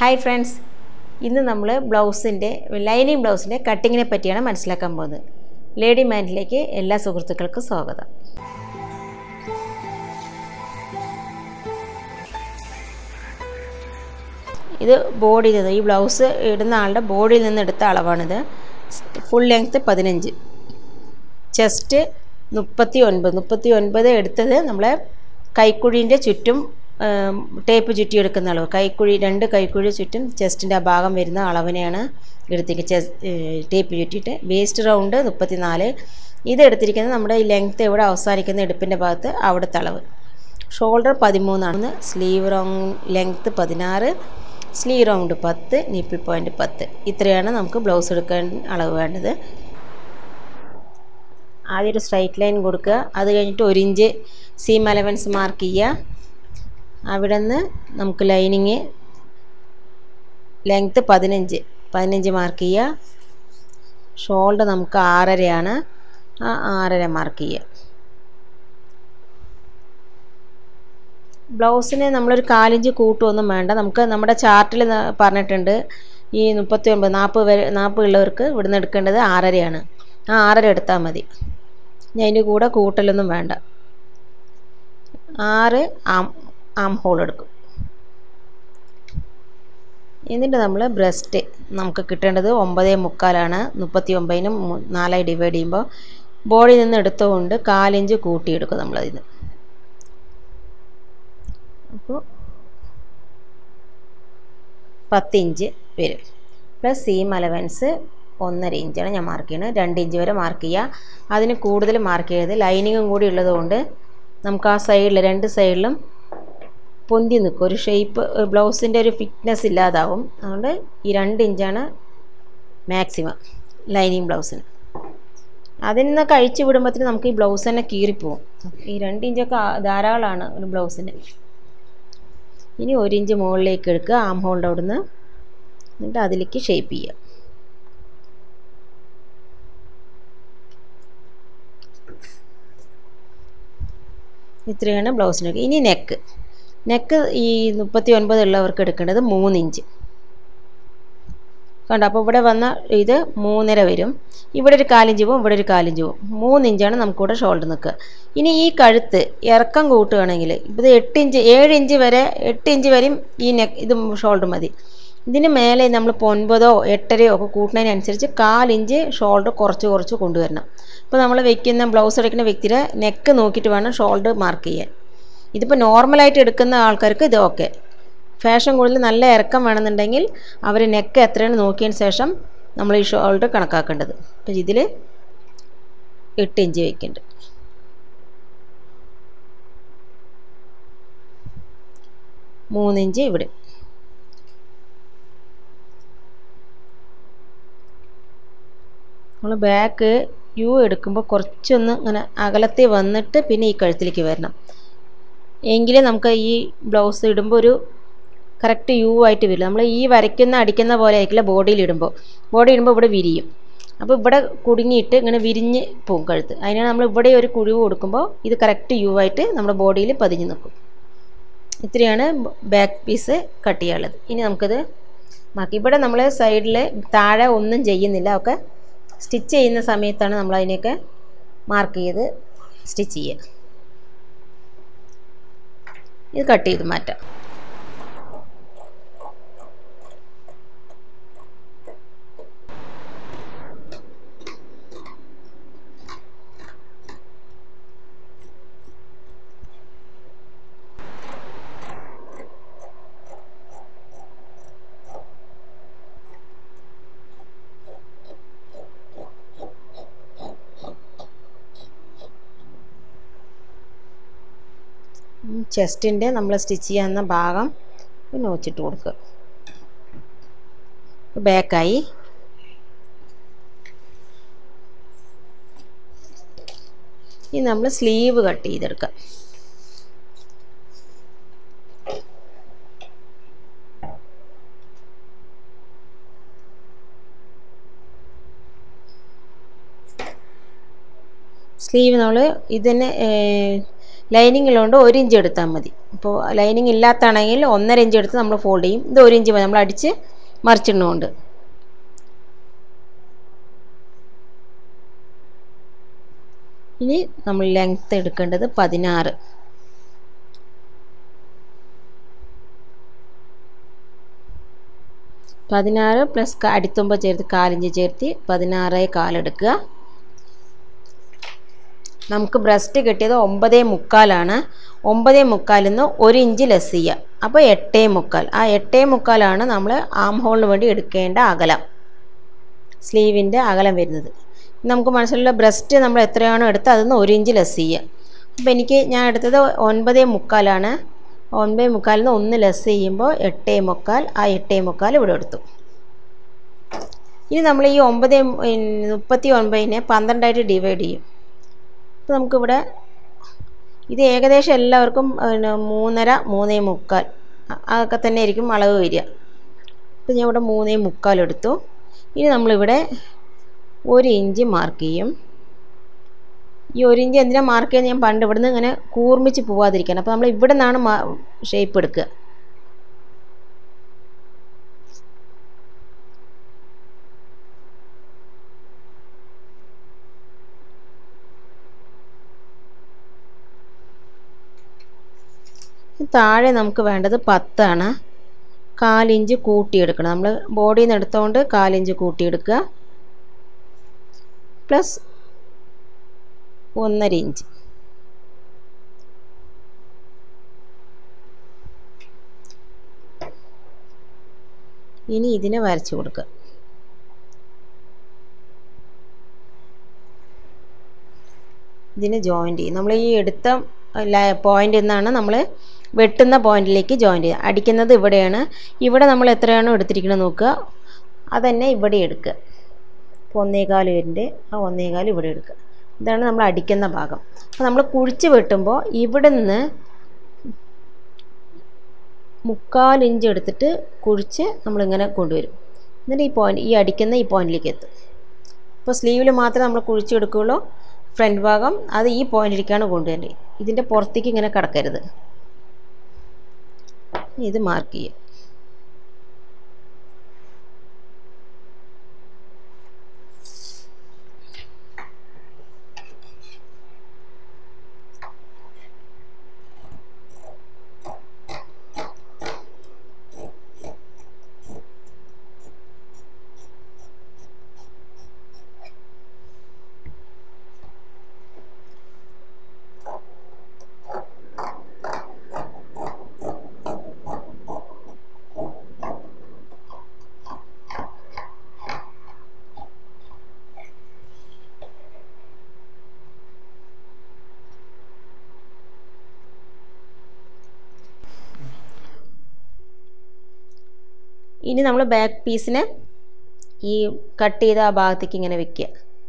Hi friends, ഇന്ന് നമ്മൾ lining ബ്ലൗസിൻ്റെ കട്ടിങ്ങിനെ പറ്റിയാണ് മനസ്സിലാക്കാൻ പോകുന്നത്. ലേഡി മാൻഡിലേക്ക് എല്ലാ സുഹൃത്തുക്കൾക്കും സ്വാഗതം. ഇത് ബോഡിയിൽ നിന്ന്, ഈ ബ്ലൗസ് ഇടുന്ന ആളുടെ ബോഡിയിൽ നിന്ന് എടുത്ത അളവാണിത്. ഫുൾ ലെങ്ത്ത് 15, ചെസ്റ്റ് 39 എടുത്തത് നമ്മളെ കൈക്കുഴീൻ്റെ ചുറ്റും ടേപ്പ് ചുറ്റി എടുക്കുന്ന അളവ്. രണ്ട് കൈക്കുഴി ചുറ്റും ചെസ്റ്റിൻ്റെ ആ ഭാഗം വരുന്ന അളവിനെയാണ് എടുത്തിരിക്കുന്നത് ടേപ്പ് ചുറ്റിയിട്ട്. Waste round 34. ഇത് എടുത്തിരിക്കുന്നത് നമ്മുടെ ഈ ലെങ്ത്ത് എവിടെ അവസാനിക്കുന്ന ഇടുപ്പിൻ്റെ ഭാഗത്ത് അവിടുത്തെ അളവ്. Shoulder 13 sleeve length 16, sleeve round 10, nipple point 10. ഇത്രയാണ് നമുക്ക് ബ്ലൗസ് എടുക്കാൻ അളവ് വേണ്ടത്. ആദ്യം ഒരു സ്ട്രൈറ്റ് ലൈൻ കൊടുക്കുക. അത് കഴിഞ്ഞിട്ട് 1 ഇഞ്ച് സീം അലവൻസ് മാർക്ക് ചെയ്യുക. അവിടെ നിന്ന് നമുക്ക് ലൈനിങ് ലെങ്ത്ത് 15 മാർക്ക് ചെയ്യുക. ഷോൾഡർ നമുക്ക് 6.5 ആ 6.5 മാർക്ക് ചെയ്യുക. ബ്ലൗസിന് നമ്മളൊരു 4 ഇഞ്ച് കൂട്ടുമൊന്നും വേണ്ട. നമുക്ക് നമ്മുടെ ചാർട്ടിൽ പറഞ്ഞിട്ടുണ്ട് ഈ 39, 40 ഉള്ളവർക്ക് ഇവിടുന്ന് എടുക്കേണ്ടത് 6.5 ആ 6.5 എടുത്താൽ മതി. ഞാൻ അതിൻ്റെ കൂടെ കൂട്ടലൊന്നും വേണ്ട. 6 ആം ഹോൾ എടുക്കും. എന്നിട്ട് നമ്മൾ ബ്രസ്റ്റ് നമുക്ക് കിട്ടേണ്ടത് 9.75 39നും 4 ഡിവൈഡ് ചെയ്യുമ്പോൾ ബോഡിയിൽ നിന്ന് എടുത്തുകൊണ്ട് 4 ഇഞ്ച് കൂട്ടിയെടുക്കും നമ്മളതിന്. അപ്പോൾ 10 ഇഞ്ച് വരും. പ്ലസ് സീം അലവൻസ് 1.5 ഇഞ്ചാണ് ഞാൻ മാർക്ക് ചെയ്യുന്നത്. 2 ഇഞ്ച് വരെ മാർക്ക് ചെയ്യുക. അതിന് കൂടുതൽ മാർക്ക് ചെയ്ത് ലൈനിങ്ങും കൂടി ഉള്ളതുകൊണ്ട് നമുക്ക് ആ സൈഡിൽ 2 സൈഡിലും പൊന്തി നിൽക്കും. ഒരു ഷേപ്പ് ബ്ലൗസിൻ്റെ ഒരു ഫിറ്റ്നസ് ഇല്ലാതാവും. അതുകൊണ്ട് ഈ 2 ഇഞ്ചാണ് മാക്സിമം ലൈനിങ് ബ്ലൗസിന്. അതിൽ നിന്ന് കഴിച്ചു വിടുമ്പോഴത്തേന് നമുക്ക് ഈ ബ്ലൗസ് തന്നെ കീറിപ്പോവും. ഈ 2 ഇഞ്ചൊക്കെ ധാരാളമാണ് ഒരു ബ്ലൗസിന്. ഇനി 1 ഇഞ്ച് മുകളിലേക്ക് എടുക്കുക ആം ഹോളിൻ്റെ അവിടുന്ന്. എന്നിട്ട് അതിലേക്ക് ഷേപ്പ് ചെയ്യുക. ഇത്രയാണ് ബ്ലൗസിനൊക്കെ. ഇനി നെക്ക് ഈ 39 ഉള്ളവർക്ക് എടുക്കേണ്ടത് 3 ഇഞ്ച് കണ്ടോ. അപ്പോൾ ഇവിടെ വന്ന ഇത് 3.5 വരും. ഇവിടെ ഒരു 4 ഇഞ്ച് പോവും, ഇവിടെ ഒരു 4 ഇഞ്ച് പോവും. 3 ഇഞ്ചാണ് നമുക്കിവിടെ ഷോൾഡർ നിൽക്കുക. ഇനി ഈ കഴുത്ത് ഇറക്കം കൂട്ടുകയാണെങ്കിൽ ഇത് 7 ഇഞ്ച് വരെ 8 ഇഞ്ച് വരെയും ഈ ഇത് ഷോൾഡർ മതി. ഇതിന് മേലെ നമ്മൾ 9 8.5 ഒക്കെ കൂട്ടുന്നതിനനുസരിച്ച് 4 ഇഞ്ച് ഷോൾഡർ കുറച്ച് കൊണ്ടുവരണം. അപ്പോൾ നമ്മൾ ബ്ലൗസ് എടുക്കുന്ന വ്യക്തിയുടെ നെക്ക് നോക്കിയിട്ട് വേണം ഷോൾഡർ മാർക്ക് ചെയ്യാൻ. ഇതിപ്പോൾ നോർമലായിട്ട് എടുക്കുന്ന ആൾക്കാർക്ക് ഇത് ഓക്കെ. ഫാഷൻ കൂടുതൽ നല്ല ഇറക്കം വേണമെന്നുണ്ടെങ്കിൽ അവർ നെക്ക് എത്രയാണ് നോക്കിയതിന് ശേഷം നമ്മൾ ഈ ഷോൾഡർ കണക്കാക്കേണ്ടത്. അപ്പോൾ ഇതിൽ 8 ഇഞ്ച് വയ്ക്കുന്നുണ്ട്. മൂന്ന് ഇഞ്ച് ഇവിടെ. നമ്മൾ ബാക്ക് യു എടുക്കുമ്പോൾ കുറച്ചൊന്ന് ഇങ്ങനെ അകലത്തിൽ വന്നിട്ട് പിന്നെ ഈ കഴുത്തിലേക്ക് വരണം. എങ്കിലേ നമുക്ക് ഈ ബ്ലൗസ് ഇടുമ്പോൾ ഒരു കറക്റ്റ് യു ആയിട്ട് വരില്ല. നമ്മൾ ഈ അടിക്കുന്ന പോലെ ആയിരിക്കില്ല ബോഡി ഇടുമ്പോൾ ഇവിടെ വിരിയും. അപ്പോൾ ഇവിടെ കുടുങ്ങിയിട്ട് ഇങ്ങനെ വിരിഞ്ഞ് പോകും കഴുത്ത്. അതിനാണ് നമ്മൾ ഇവിടെ ഒരു കുഴിവ് കൊടുക്കുമ്പോൾ ഇത് കറക്റ്റ് യു ആയിട്ട് നമ്മുടെ ബോഡിയിൽ പതിഞ്ഞ് നിൽക്കും. ഇത്രയാണ് ബാക്ക് പീസ് കട്ട് ചെയ്യാനുള്ളത്. ഇനി നമുക്കത് മാർക്ക്. ഇവിടെ നമ്മൾ സൈഡിൽ താഴെ ഒന്നും ചെയ്യുന്നില്ല. ഒക്കെ സ്റ്റിച്ച് ചെയ്യുന്ന സമയത്താണ് നമ്മൾ അതിനെയൊക്കെ മാർക്ക് ചെയ്ത് സ്റ്റിച്ച് ചെയ്യുക. ഇത് കട്ട് ചെയ്ത് മാറ്റാം. ചെസ്റ്റിൻ്റെ നമ്മൾ സ്റ്റിച്ച് ചെയ്യാവുന്ന ഭാഗം നോച്ചിട്ട് കൊടുക്കുക. ബാക്കായി. ഇനി നമ്മൾ സ്ലീവ് കട്ട് ചെയ്തെടുക്കുക. സ്ലീവ് നമ്മൾ ഇതിന് ലൈനിങ് ഉള്ളതുകൊണ്ട് 1 ഇഞ്ച് എടുത്താൽ മതി. അപ്പോൾ ലൈനിങ് ഇല്ലാത്താണെങ്കിൽ 1.5 ഇഞ്ച് എടുത്ത് നമ്മൾ ഫോൾഡ് ചെയ്യും. ഇത് 1 ഇഞ്ച് നമ്മൾ അടിച്ച് മറിച്ചിടുന്നുണ്ട്. ഇനി നമ്മൾ ലെങ്ത്ത് എടുക്കേണ്ടത് 16. 16 പ്ലസ് അടിത്തുമ്പ ചേർത്ത് 1/4 ഇഞ്ച് ചേർത്ത് 16.25 എടുക്കുക. നമുക്ക് ബ്രസ്റ്റ് കിട്ടിയത് 9.25 ആണ്. 9.25 നിന്ന് 1 ഇഞ്ച് ലെസ് ചെയ്യുക. അപ്പോൾ 8.25. ആ 8.25 ആണ് നമ്മൾ ആം ഹോളിന് വേണ്ടി എടുക്കേണ്ട അകലം, സ്ലീവിൻ്റെ അകലം വരുന്നത്. നമുക്ക് മനസ്സിലുള്ള ബ്രസ്റ്റ് നമ്മൾ എത്രയാണോ എടുത്തത് അതിൽ നിന്ന് 1 ഇഞ്ച് ലെസ് ചെയ്യുക. അപ്പോൾ ഞാൻ എടുത്തത് 9.25 ആണ്. 9.25 നിന്ന് 1 ലെസ് ചെയ്യുമ്പോൾ 8.25. ആ 8.25 ഇവിടെ എടുത്തു. ഇനി നമ്മൾ ഈ 9.39നെ 12 ഡിവൈഡ് ചെയ്യും. അപ്പോൾ നമുക്കിവിടെ ഇത് ഏകദേശം എല്ലാവർക്കും 3.5 3.25 അതൊക്കെ തന്നെ ആയിരിക്കും അളവ് വരിക. അപ്പോൾ ഞാൻ ഇവിടെ 3.25 എടുത്തു. ഇനി നമ്മളിവിടെ 1 ഇഞ്ച് മാർക്ക് ചെയ്യും. ഈ 1 ഇഞ്ച് എന്തിനാണ് മാർക്ക് ചെയ്യുന്നത്? ഞാൻ പണ്ട് ഇവിടുന്ന് ഇങ്ങനെ കൂർമ്മിച്ച് പോവാതിരിക്കാൻ. അപ്പോൾ നമ്മൾ ഇവിടെ നിന്നാണ് ഷേപ്പ് എടുക്കുക. താഴെ നമുക്ക് വേണ്ടത് 10 ആണ്. 1/4 ഇഞ്ച് കൂട്ടിയെടുക്കണം. നമ്മൾ ബോഡിയിൽ നിന്ന് എടുത്തുകൊണ്ട് 1/4 ഇഞ്ച് കൂട്ടിയെടുക്കുക. Plus 1.5 inch. ഇനി ഇതിനെ വരച്ചു കൊടുക്കുക. ഇതിനെ ജോയിൻ്റ് ചെയ്യും. നമ്മൾ ഈ എടുത്ത പോയിൻ്റിൽ നിന്നാണ് നമ്മൾ വെട്ടുന്ന പോയിന്റിലേക്ക് ജോയിൻ്റ് ചെയ്യുക. അടിക്കുന്നത് ഇവിടെയാണ്. ഇവിടെ നമ്മൾ എത്രയാണോ എടുത്തിരിക്കുന്നത് നോക്കുക, അതന്നെ ഇവിടെ എടുക്കുക. അപ്പോൾ 1.25 വരുന്നുണ്ട്. ആ 1.25 ഇവിടെ എടുക്കുക. ഇതാണ് നമ്മൾ അടിക്കുന്ന ഭാഗം. അപ്പോൾ നമ്മൾ കുഴിച്ച് വെട്ടുമ്പോൾ ഇവിടെ നിന്ന് 3/4 ഇഞ്ച് എടുത്തിട്ട് കുഴിച്ച് നമ്മളിങ്ങനെ കൊണ്ടുവരും. എന്നിട്ട് ഈ അടിക്കുന്ന ഈ പോയിന്റിലേക്ക് എത്തും. അപ്പോൾ സ്ലീവിൽ മാത്രമേ നമ്മൾ കുഴിച്ചെടുക്കുകയുള്ളൂ. ഫ്രണ്ട് ഭാഗം അത് ഈ പോയിന്റിലേക്കാണ് കൊണ്ടുവരേണ്ടത്. ഇതിൻ്റെ പുറത്തേക്ക് ഇങ്ങനെ കിടക്കരുത്. ഇത് മാർക്ക് ചെയ്യുക. ഇനി നമ്മൾ ബാക്ക് പീസിനെ ഈ കട്ട് ചെയ്ത ആ ഭാഗത്തേക്ക് ഇങ്ങനെ വെക്കുക.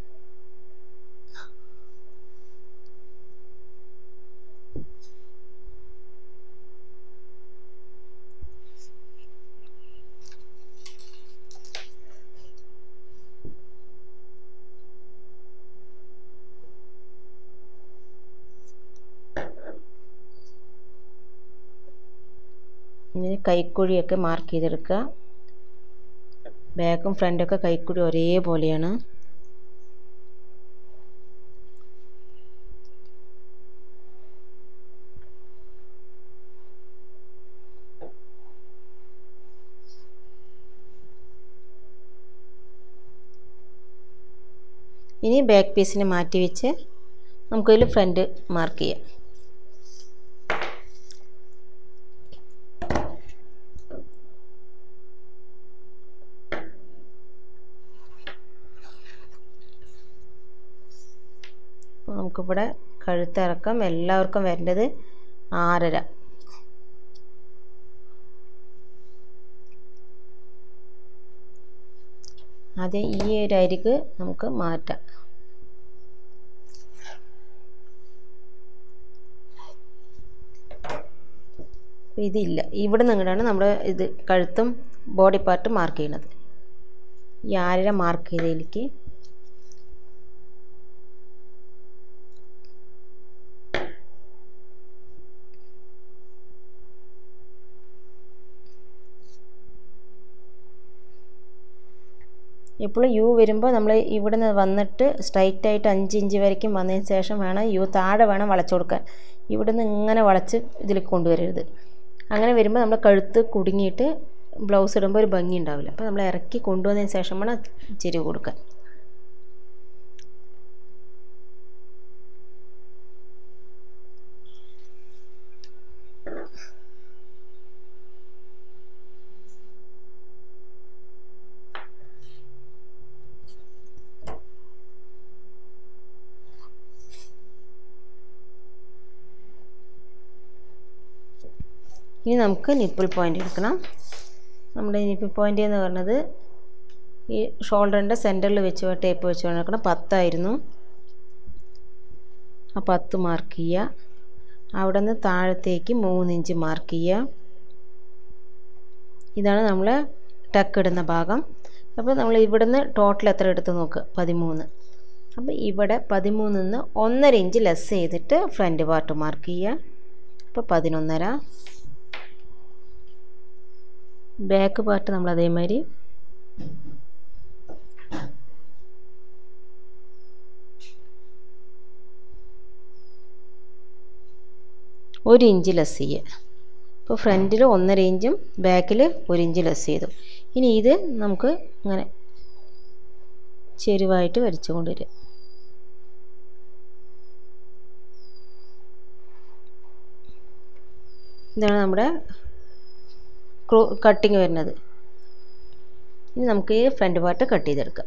ഇങ്ങനെ കൈക്കുഴിയൊക്കെ മാർക്ക് ചെയ്തെടുക്കുക. ബാക്കും ഫ്രണ്ടൊക്കെ കൈക്കുഴി ഒരേപോലെയാണ്. ഇനി ബാക്ക് പീസിനെ മാറ്റി വെച്ച് നമുക്കതിൽ ഫ്രണ്ട് മാർക്ക് ചെയ്യാം. നമുക്കിവിടെ കഴുത്തിറക്കം എല്ലാവർക്കും വരേണ്ടത് 6.5. ആദ്യം ഈ ഒരു അരിക്ക് നമുക്ക് മാറ്റാം. ഇതില്ല, ഇവിടെ നിന്നാണ് നമ്മൾ ഇത് കഴുത്തും ബോഡി പാർട്ടും മാർക്ക് ചെയ്യുന്നത്. ഈ 6.5 മാർക്ക് ചെയ്തതിലേക്ക് ഇപ്പോൾ യു വരുമ്പോൾ നമ്മൾ ഇവിടെ നിന്ന് വന്നിട്ട് സ്ട്രൈറ്റായിട്ട് 5 ഇഞ്ച് വരയ്ക്കും വന്നതിന് ശേഷം വേണം യു താഴെ വേണം വളച്ചു കൊടുക്കാൻ. ഇവിടെ നിന്ന് ഇങ്ങനെ വളച്ച് ഇതിൽ കൊണ്ടുവരരുത്. അങ്ങനെ വരുമ്പോൾ നമ്മൾ കഴുത്ത് കുടുങ്ങിയിട്ട് ബ്ലൗസ് ഇടുമ്പോൾ ഒരു ഭംഗി ഉണ്ടാവില്ല. അപ്പോൾ നമ്മൾ ഇറക്കി കൊണ്ടുവന്നതിന് ശേഷം വേണം ചെരിവ് കൊടുക്കാൻ. ഇനി നമുക്ക് നിപ്പിൾ പോയിൻ്റ് എടുക്കണം. നമ്മുടെ നിപ്പിൾ പോയിൻ്റ് എന്ന് പറയുന്നത് ഈ ഷോൾഡറിൻ്റെ സെൻറ്ററിൽ വെച്ച് ടേപ്പ് വെച്ച് എടുക്കണം. 10 ആയിരുന്നു. ആ 10 മാർക്ക് ചെയ്യുക. അവിടെ നിന്ന് താഴത്തേക്ക് 3 ഇഞ്ച് മാർക്ക് ചെയ്യുക. ഇതാണ് നമ്മൾ ടക്ക് ഇടുന്ന ഭാഗം. അപ്പോൾ നമ്മൾ ഇവിടുന്ന് ടോട്ടൽ എത്ര എടുത്ത് നോക്കുക? 13. അപ്പോൾ ഇവിടെ 13 നിന്ന് 1.5 ഇഞ്ച് ലെസ് ചെയ്തിട്ട് ഫ്രണ്ട് പാർട്ട് മാർക്ക് ചെയ്യുക. അപ്പോൾ 11.5. ബാക്ക് പാർട്ട് നമ്മൾ അതേമാതിരി 1 ഇഞ്ച് ലെസ് ചെയ്യുക. ഇപ്പോൾ ഫ്രണ്ടിൽ 1.5 ഇഞ്ചും ബാക്കിൽ 1 ഇഞ്ച് ലെസ് ചെയ്തു. ഇനി ഇത് നമുക്ക് ഇങ്ങനെ ചെരുവായിട്ട് വരച്ചു കൊണ്ടുവരിക. ഇതാണ് നമ്മുടെ കട്ടിങ് വരുന്നത്. ഇനി നമുക്ക് ഈ ഫ്രണ്ട് പാർട്ട് കട്ട് ചെയ്തെടുക്കാം.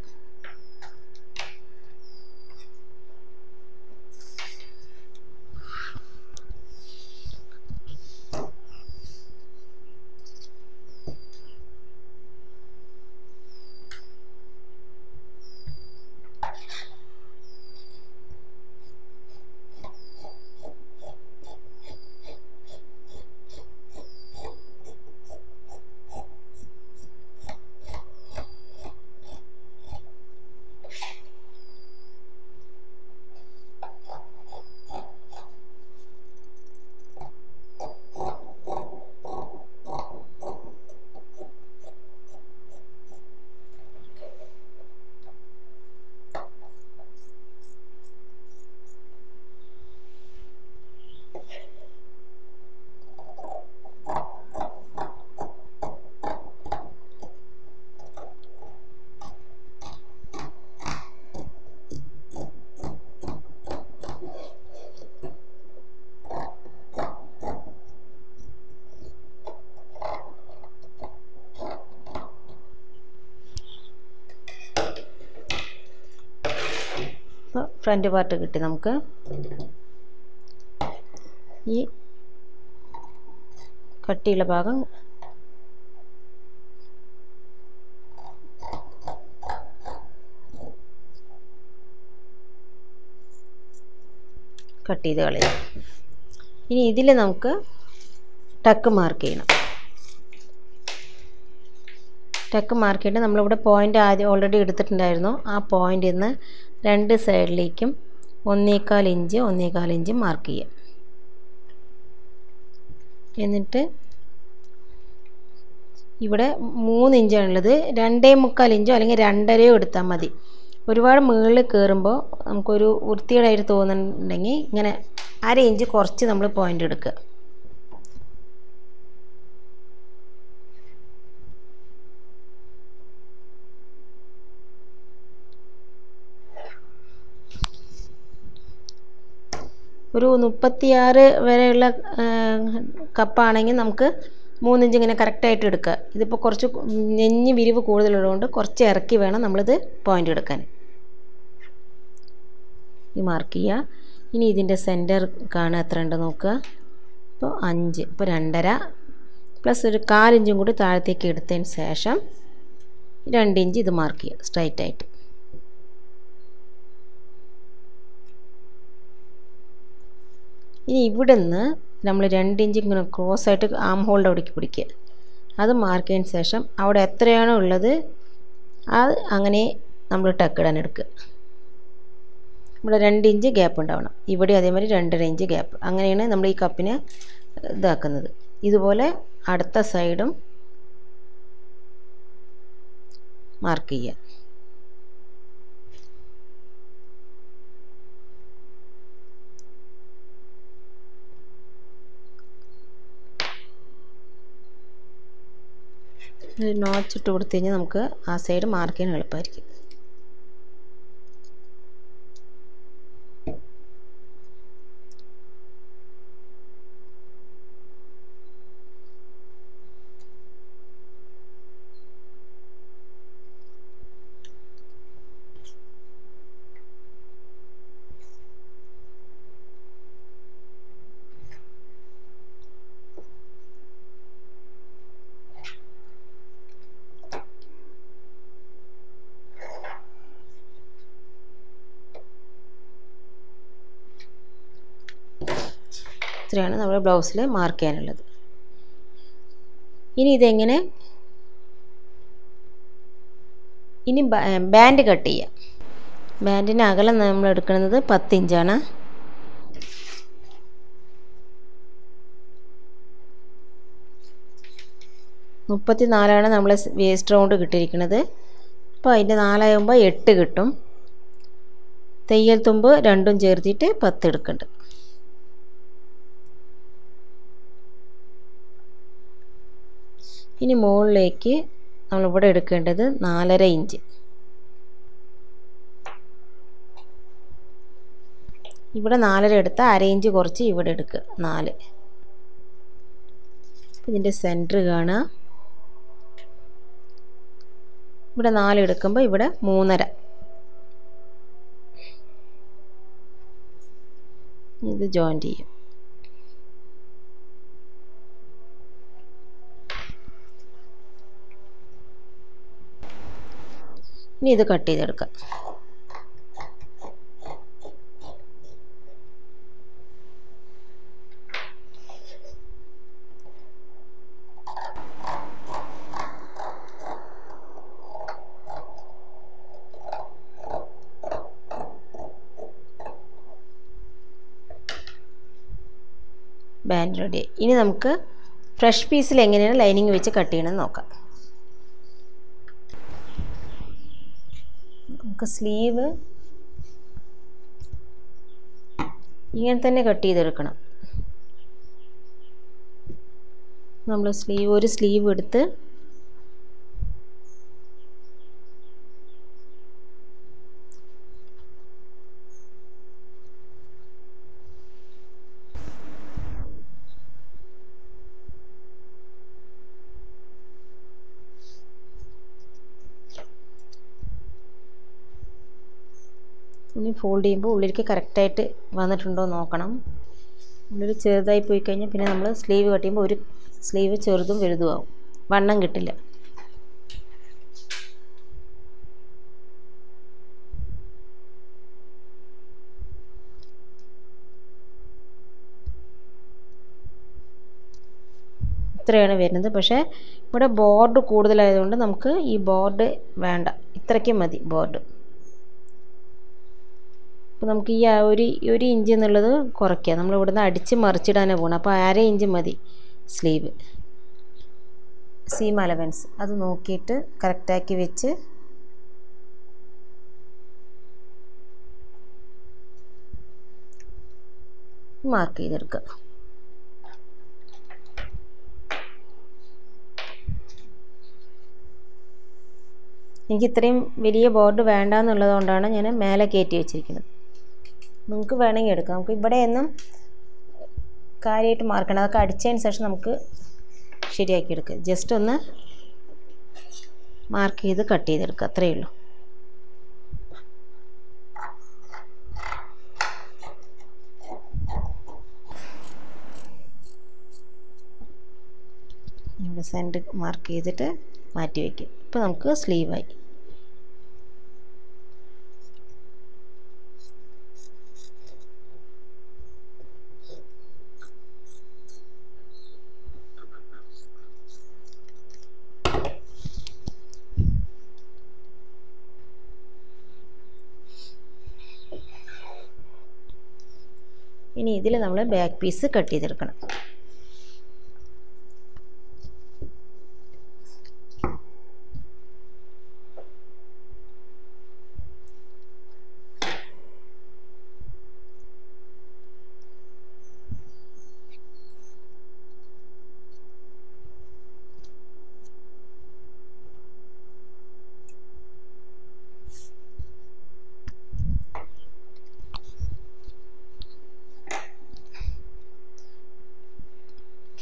ഫ്രണ്ട് പാർട്ട് കിട്ടി. നമുക്ക് ഈ കട്ടിയുള്ള ഭാഗം കട്ട് ചെയ്ത് കളയാം. ഇനി ഇതിൽ നമുക്ക് ടക്ക് മാർക്ക് ചെയ്യണം. ടക്ക് മാർക്ക് ചെയ്തിട്ട് നമ്മളിവിടെ പോയിൻ്റ് ആദ്യം ഓൾറെഡി എടുത്തിട്ടുണ്ടായിരുന്നു. ആ പോയിൻ്റിൽ നിന്ന് 2 സൈഡിലേക്കും 1.25 ഇഞ്ച് 1.25 ഇഞ്ച് മാർക്ക് ചെയ്യാം. എന്നിട്ട് ഇവിടെ 3 ഇഞ്ചാണുള്ളത്. 2.25 ഇഞ്ചോ അല്ലെങ്കിൽ 2.5 എടുത്താൽ മതി. ഒരുപാട് മുകളിൽ കയറുമ്പോൾ നമുക്കൊരു വൃത്തികേടായിട്ട് തോന്നുന്നുണ്ടെങ്കിൽ ഇങ്ങനെ 1/2 ഇഞ്ച് കുറച്ച് നമ്മൾ പോയിൻ്റ് എടുക്കുക. ഒരു 36 വരെയുള്ള കപ്പാണെങ്കിൽ നമുക്ക് 3 ഇഞ്ച് ഇങ്ങനെ കറക്റ്റായിട്ട് എടുക്കുക. ഇതിപ്പോൾ കുറച്ച് നെഞ്ഞ് വിരിവ് കൂടുതലുള്ളതുകൊണ്ട് കുറച്ച് ഇറക്കി വേണം നമ്മളിത് പോയിൻ്റ് എടുക്കാൻ. ഈ മാർക്ക് ചെയ്യുക. ഇനി ഇതിൻ്റെ സെൻറ്റർ കാണുക എത്ര ഉണ്ട് നോക്കുക. ഇപ്പോൾ 5, ഇപ്പോൾ 2.5 പ്ലസ് ഒരു 1/4 ഇഞ്ചും കൂടി താഴത്തേക്ക് എടുത്തതിന് ശേഷം 2 ഇഞ്ച് ഇത് മാർക്ക് ചെയ്യുക സ്ട്രൈറ്റായിട്ട്. ഇനി ഇവിടെ നിന്ന് നമ്മൾ 2 ഇഞ്ച് ഇങ്ങനെ ക്രോസ് ആയിട്ട് ആം ഹോളിൻ്റെ അവിടേക്ക് പിടിക്കുക. അത് മാർക്ക് ചെയ്തതിന് ശേഷം അവിടെ എത്രയാണോ ഉള്ളത് അത് അങ്ങനെ നമ്മൾ ടക്ക് ഇടാൻ എടുക്കുക. ഇവിടെ 2 ഇഞ്ച് ഗ്യാപ്പ് ഉണ്ടാവണം. ഇവിടെ അതേമാതിരി 2.5 ഇഞ്ച് ഗ്യാപ്പ്. അങ്ങനെയാണ് നമ്മൾ ഈ കപ്പിനെ ഇതാക്കുന്നത്. ഇതുപോലെ അടുത്ത സൈഡും മാർക്ക് ചെയ്യുക. ഒരു നോച്ച് ഇട്ട് കൊടുത്തു കഴിഞ്ഞാൽ നമുക്ക് ആ സൈഡ് മാർക്ക് ചെയ്യാൻ എളുപ്പമായിരിക്കും. ഇത്രയാണ് നമ്മുടെ ബ്ലൗസിൽ മാർക്ക് ചെയ്യാനുള്ളത്. ഇനി ഇതെങ്ങനെ ബാൻഡ് കട്ട് ചെയ്യാം. ബാൻഡിൻ്റെ അകലം നമ്മൾ എടുക്കുന്നത് 10 ഇഞ്ചാണ്. മുപ്പത്തിനാലാണ് നമ്മൾ വേസ്റ്റ് റൗണ്ട് കിട്ടിയിരിക്കുന്നത്. അപ്പോൾ അതിൻ്റെ 4 8 കിട്ടും. തയ്യൽ തുമ്പ് രണ്ടും ചേർത്തിട്ട് 10 എടുക്കുന്നുണ്ട്. ഇനി മുകളിലേക്ക് നമ്മളിവിടെ എടുക്കേണ്ടത് 4.5 ഇഞ്ച്. ഇവിടെ 4.5 എടുത്താൽ 1/2 ഇഞ്ച് കുറച്ച് ഇവിടെ എടുക്കുക 4. ഇതിൻ്റെ സെൻറ്റർ കാണുക. ഇവിടെ 4 എടുക്കുമ്പോൾ ഇവിടെ 3.5. ഇത് ജോയിൻ്റ് ചെയ്യും. ഇനി ഇത് കട്ട് ചെയ്തെടുക്കാം. Band ready. ഇനി നമുക്ക് ഫ്രഷ് പീസിൽ എങ്ങനെയാണ് ലൈനിങ് വെച്ച് കട്ട് ചെയ്യണമെന്ന് നോക്കാം. നമുക്ക് സ്ലീവ് ഇങ്ങനെ തന്നെ കട്ട് ചെയ്തെടുക്കണം. നമ്മൾ ഒരു സ്ലീവ് എടുത്ത് ഇനി ഫോൾഡ് ചെയ്യുമ്പോൾ ഉള്ളിലേക്ക് കറക്റ്റായിട്ട് വന്നിട്ടുണ്ടോ നോക്കണം. ഉള്ളിൽ ചെറുതായി പോയി കഴിഞ്ഞാൽ പിന്നെ നമ്മൾ സ്ലീവ് കട്ട് ചെയ്യുമ്പോൾ ഒരു സ്ലീവ് ചെറുതും വലുതും ആവും, വണ്ണം കിട്ടില്ല. ഇത്രയാണ് വരുന്നത്. പക്ഷേ ഇവിടെ ബോർഡ് കൂടുതലായതുകൊണ്ട് നമുക്ക് ഈ ബോർഡ് വേണ്ട, ഇത്രയ്ക്കും മതി ബോർഡ്. അപ്പോൾ നമുക്ക് ഈ ഒരു ഇഞ്ച് എന്നുള്ളത് കുറയ്ക്കാം. നമ്മൾ ഇവിടുന്ന് അടിച്ച് മറിച്ചിടാനാണ് പോകണം. അപ്പോൾ 1/2 ഇഞ്ച് മതി സ്ലീവ്. സീം അലവൻസ് അത് നോക്കിയിട്ട് കറക്റ്റാക്കി വെച്ച് മാർക്ക് ചെയ്തെടുക്കുക. എനിക്ക് ഇത്രയും വലിയ ബോർഡ് വേണ്ടാന്നുള്ളത് കൊണ്ടാണ് ഞാൻ മേലെ കയറ്റി വെച്ചിരിക്കുന്നത്. നിങ്ങൾക്ക് വേണമെങ്കിൽ എടുക്കാം. നമുക്ക് ഇവിടെയൊന്നും കാര്യമായിട്ട് മാർക്കണം, അതൊക്കെ അടിച്ചതിന് ശേഷം നമുക്ക് ശരിയാക്കി എടുക്കുക. ജസ്റ്റ് ഒന്ന് മാർക്ക് ചെയ്ത് കട്ട് ചെയ്തെടുക്കുക, അത്രയേ ഉള്ളൂ. ഇവിടെ സെൻറ്റർ മാർക്ക് ചെയ്തിട്ട് മാറ്റി വയ്ക്കും. ഇപ്പോൾ നമുക്ക് സ്ലീവായി. ഇനി ഇതിൽ നമ്മൾ ബാക്ക് പീസ് കട്ട് ചെയ്തെടുക്കണം.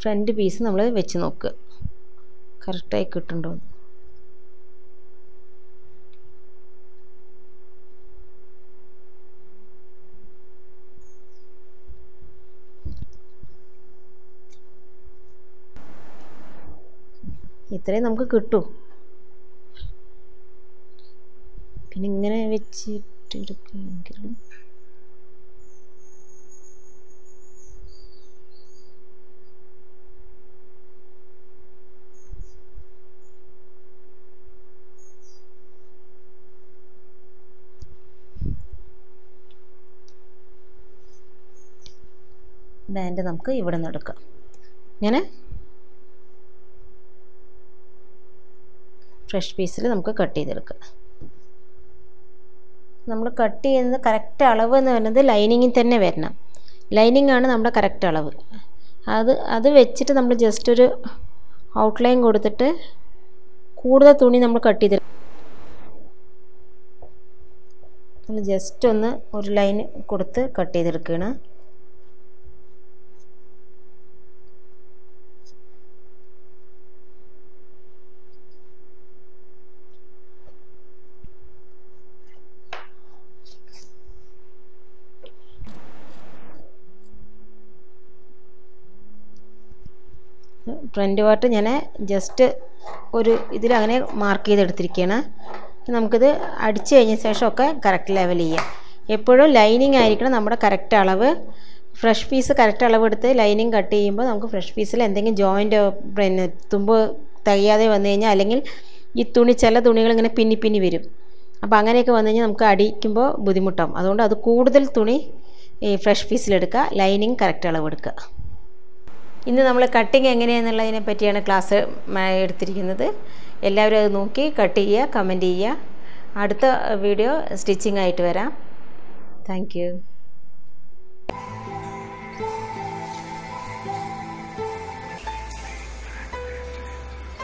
ഫ്രണ്ട് പീസ് നമ്മൾ വെച്ച് നോക്കുക കറക്റ്റായി കിട്ടുന്നുണ്ടോ. ഇത്രയും നമുക്ക് കിട്ടും. പിന്നെ ഇങ്ങനെ വെച്ചിട്ട് എടുക്കുകയാണെങ്കിൽ ബാൻഡ് നമുക്ക് ഇവിടെ നിന്ന് എടുക്കാം. ഇങ്ങനെ ഫ്രഷ് പീസിൽ നമുക്ക് കട്ട് ചെയ്തെടുക്കാം. നമ്മൾ കട്ട് ചെയ്യുന്നത് കറക്റ്റ് അളവ് എന്ന് പറയുന്നത് ലൈനിങ്ങിൽ തന്നെ വരണം. ലൈനിങ് ആണ് നമ്മുടെ കറക്റ്റ് അളവ്. അത് വെച്ചിട്ട് നമ്മൾ ജസ്റ്റ് ഒരു ഔട്ട്ലൈൻ കൊടുത്തിട്ട് കൂടുതൽ തുണി നമ്മൾ കട്ട് ചെയ്ത് നമ്മൾ ജസ്റ്റ് ഒന്ന് ഒരു ലൈൻ കൊടുത്ത് കട്ട് ചെയ്തെടുക്കുകയാണ്. ഫ്രണ്ട് പാർട്ട് ഞാൻ ജസ്റ്റ് ഒരു ഇതിലങ്ങനെ മാർക്ക് ചെയ്തെടുത്തിരിക്കുകയാണ്. നമുക്കിത് അടിച്ച് കഴിഞ്ഞ ശേഷമൊക്കെ കറക്റ്റ് ലെവൽ ചെയ്യാം. എപ്പോഴും ലൈനിങ് ആയിരിക്കണം നമ്മുടെ കറക്റ്റ് അളവ്. ഫ്രഷ് പീസ് കറക്റ്റ് അളവ് എടുത്ത് ലൈനിങ് കട്ട് ചെയ്യുമ്പോൾ നമുക്ക് ഫ്രഷ് പീസിൽ എന്തെങ്കിലും ജോയിൻ്റ് പിന്നെ തുമ്പ് തികയാതെ വന്നു കഴിഞ്ഞാൽ, അല്ലെങ്കിൽ ഈ തുണി ചില തുണികൾ ഇങ്ങനെ പിന്നി വരും. അപ്പോൾ അങ്ങനെയൊക്കെ വന്നു കഴിഞ്ഞാൽ നമുക്ക് അടിക്കുമ്പോൾ ബുദ്ധിമുട്ടാവും. അതുകൊണ്ട് അത് കൂടുതൽ തുണി ഈ ഫ്രഷ് പീസിലെടുക്കുക, ലൈനിങ് കറക്റ്റ് അളവ് എടുക്കുക. ഇന്ന് നമ്മൾ കട്ടിങ് എങ്ങനെയാണെന്നുള്ളതിനെ പറ്റിയാണ് ക്ലാസ് എടുത്തിരിക്കുന്നത്. എല്ലാവരും അത് നോക്കി കട്ട് ചെയ്യുക, കമൻറ്റ് ചെയ്യുക. അടുത്ത വീഡിയോ സ്റ്റിച്ചിങ് ആയിട്ട് വരാം. Thank U.